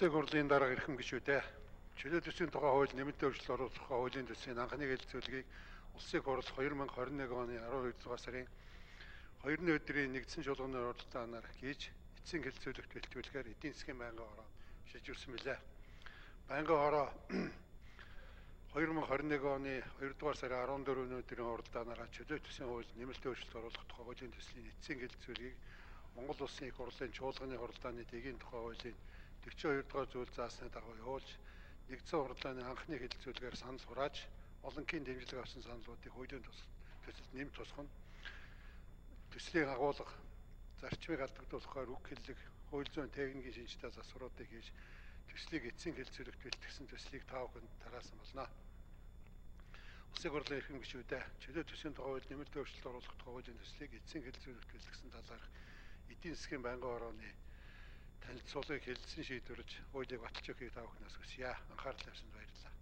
Улсын хурлын дарга эрхэм гишүүдээ чөлөө төсвийн тухай хууль нэмэлт өөрчлөлт оруулах тухай хуулийн төсвийн анхны хэлэлцүүлгийг Улсын хурл 2021 оны 12 дугаар сарын 2-ны өдрийн нэгдсэн чуулганы уралдаанаар хийж эцсийн хэлэлцүүлэгт бэлтгүүлэхээр эдийн засгийн байнгын хороо шилжүүлсэн билээ. Байнгын хороо 2021 оны 2 дугаар сарын 14-ний өдрийн уралдаанаараа чөлөө төсвийн хууль нэмэлт өөрчлөлт оруулах тухай хуулийн төслийн эцсийн хэлэлцүүлгийг Монгол Улсын их хурлын чуулганы хурлааны дэгийн тухай хуулийн 42 дугаар зүйл заасны дагуу явуулж нэгдсэн хурлааны анхны хэлэлцүүлгээр санал хурааж олонхын дэмжлэг авсан саналуудыг хуулийн төсөлд нэмж тусах нь төслийн агуулга зарчмыг алдагдуулахаар үг хэллэг хууль зүйн техникийн шинжилгээ засваруудыг хийж төслийг эцсийн хэлэлцүүлэгт бэлтгэсэн төслийг та бүхэнд тараасан болно. Улсын хурлын эрхэм гишүүдээ чөлөө төсвийн тухай хууль нэмэлт өөрчлөлт оруулах тухай хуулийн төслийг эцсийн хэлэлцүүлэгт бэлтгэсэн талаарх эдийн засгийн байнгын хорооны танилцуулгыг хэлэлцэн шийдвэрлэж хуулийг баталж өгөхийг та бүхнээс хүсье. Анхаарал тавьсанд баярлалаа.